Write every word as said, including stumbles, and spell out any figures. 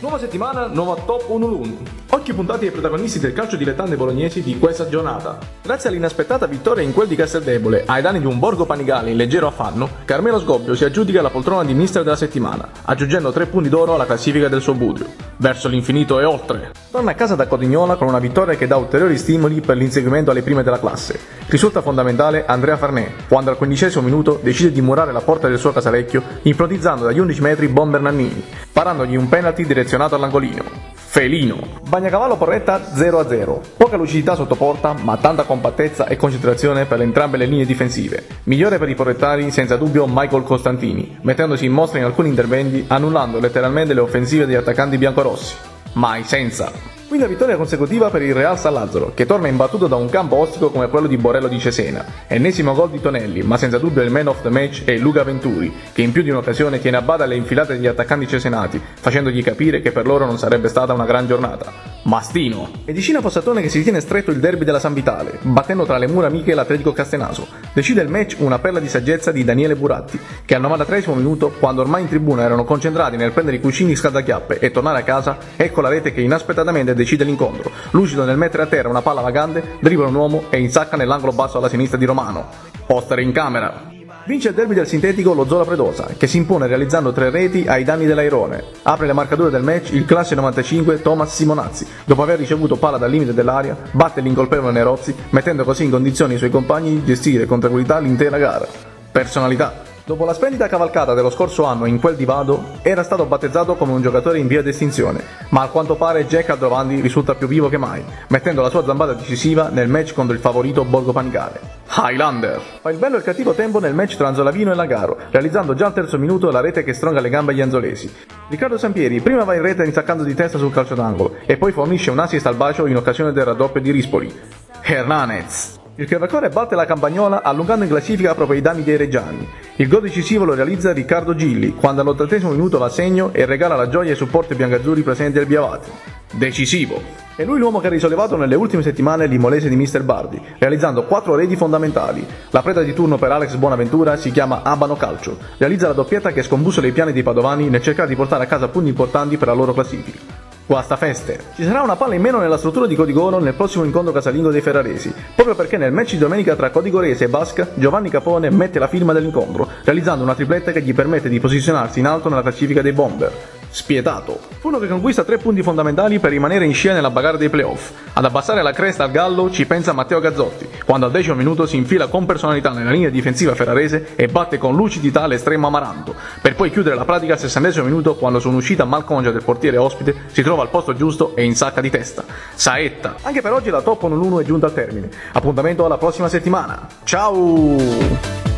Nuova settimana, nuova Top uno l'uno. Occhi puntati ai protagonisti del calcio dilettante bolognesi di questa giornata. Grazie all'inaspettata vittoria in quel di Casteldebole, ai danni di un Borgo Panigale in leggero affanno, Carmelo Sgobbio si aggiudica la poltrona di mister della settimana, aggiungendo tre punti d'oro alla classifica del suo Budrio. Verso l'infinito e oltre. Torna a casa da Codignola con una vittoria che dà ulteriori stimoli per l'inseguimento alle prime della classe. Risulta fondamentale Andrea Farnè, quando al quindicesimo minuto decide di murare la porta del suo Casalecchio, ipnotizzando dagli undici metri Bomber Nannini, parandogli un penalty direzionato all'angolino. Felino. Bagnacavallo Porretta zero a zero. Poca lucidità sotto porta, ma tanta compattezza e concentrazione per entrambe le linee difensive. Migliore per i porrettari senza dubbio Michael Costantini, mettendosi in mostra in alcuni interventi, annullando letteralmente le offensive degli attaccanti biancorossi. Mai senza. Quinta vittoria consecutiva per il Real San Lazzaro, che torna imbattuto da un campo ostico come quello di Borello di Cesena. Ennesimo gol di Tonelli, ma senza dubbio il man of the match è Luca Venturi, che in più di un'occasione tiene a bada le infilate degli attaccanti cesenati, facendogli capire che per loro non sarebbe stata una gran giornata. Mastino. E di Cina Fossatone che si tiene stretto il derby della San Vitale, battendo tra le mura amiche l'Atletico Castenaso. Decide il match una perla di saggezza di Daniele Buratti, che al novantatreesimo minuto, quando ormai in tribuna erano concentrati nel prendere i cuscini scaldachiappe e tornare a casa, ecco la rete che inaspettatamente decide l'incontro. Lucido nel mettere a terra una palla vagante, dribbla un uomo e insacca nell'angolo basso alla sinistra di Romano. Poster in camera. Vince il derby del sintetico lo Zola Predosa, che si impone realizzando tre reti ai danni dell'Airone. Apre le marcature del match il classe novantacinque Thomas Simonazzi, dopo aver ricevuto palla dal limite dell'area, batte l'incolpevole Nerozzi, mettendo così in condizione i suoi compagni di gestire con tranquillità l'intera gara. Personalità. Dopo la splendida cavalcata dello scorso anno in quel di Vado, era stato battezzato come un giocatore in via d'estinzione, ma a quanto pare Jack Aldrovandi risulta più vivo che mai, mettendo la sua zambata decisiva nel match contro il favorito Borgo Panigale. Highlander. Fa il bello e il cattivo tempo nel match tra Anzolavino e Lagaro, realizzando già al terzo minuto la rete che stronga le gambe agli anzolesi. Riccardo Sampieri prima va in rete insaccando di testa sul calcio d'angolo, e poi fornisce un assist al bacio in occasione del raddoppio di Rispoli. Hernanez. Il Crevacore batte la Campagnola allungando in classifica proprio i danni dei reggiani. Il gol decisivo lo realizza Riccardo Gilli, quando all'ottantesimo minuto va a segno e regala la gioia ai supporti biancazzurri presenti al Biavati. Decisivo. È lui l'uomo che ha risollevato nelle ultime settimane l'Imolese di mister Bardi, realizzando quattro reti fondamentali. La preda di turno per Alex Bonaventura si chiama Abano Calcio. Realizza la doppietta che scombussola i piani dei padovani nel cercare di portare a casa punti importanti per la loro classifica. Guastafeste. Ci sarà una palla in meno nella struttura di Codigoro nel prossimo incontro casalingo dei ferraresi, proprio perché nel match di domenica tra Codigorese e Basca, Giovanni Capone mette la firma dell'incontro, realizzando una tripletta che gli permette di posizionarsi in alto nella classifica dei Bomber. Spietato. Funo che conquista tre punti fondamentali per rimanere in scia nella bagarre dei playoff. Ad abbassare la cresta al gallo ci pensa Matteo Gazzotti, quando al decimo minuto si infila con personalità nella linea difensiva ferrarese e batte con lucidità l'estremo Amaranto, per poi chiudere la pratica al sessantesimo minuto quando su un'uscita malcongia del portiere ospite si trova al posto giusto e insacca di testa. Saetta. Anche per oggi la Top uno l'uno è giunta al termine. Appuntamento alla prossima settimana. Ciao!